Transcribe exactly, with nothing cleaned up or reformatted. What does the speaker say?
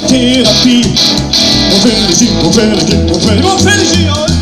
thérapie. On fait les chiens, on fait les chiens, on fait les... On fait les chiens.